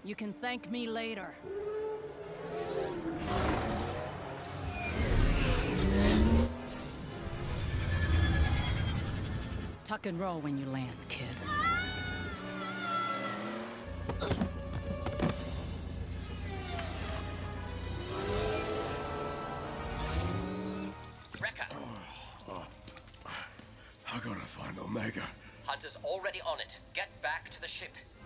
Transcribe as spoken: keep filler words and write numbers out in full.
You can thank me later. Tuck and roll when you land, kid. Wrecker! I gotta find Omega. Hunter's already on it. Get back to the ship.